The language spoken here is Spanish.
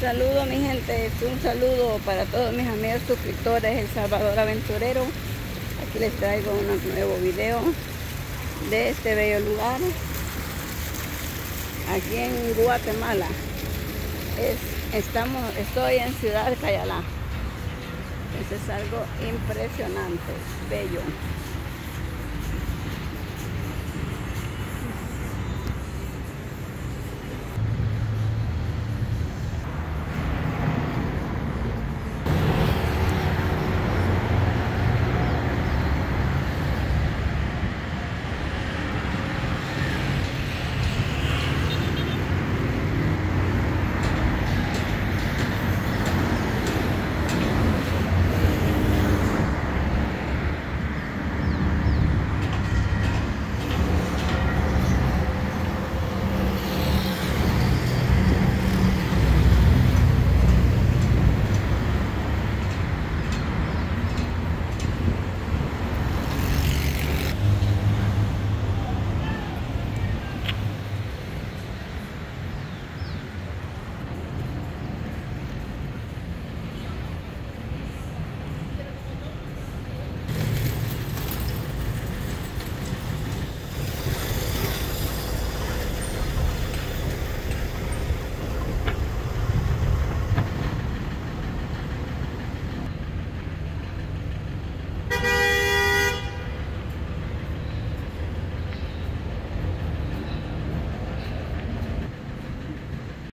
saludo mi gente, un saludo para todos mis amigos suscriptores, El Salvador Aventurero. Aquí les traigo un nuevo video de este bello lugar, aquí en Guatemala. Estoy en Ciudad Cayalá. Eso es algo impresionante, bello.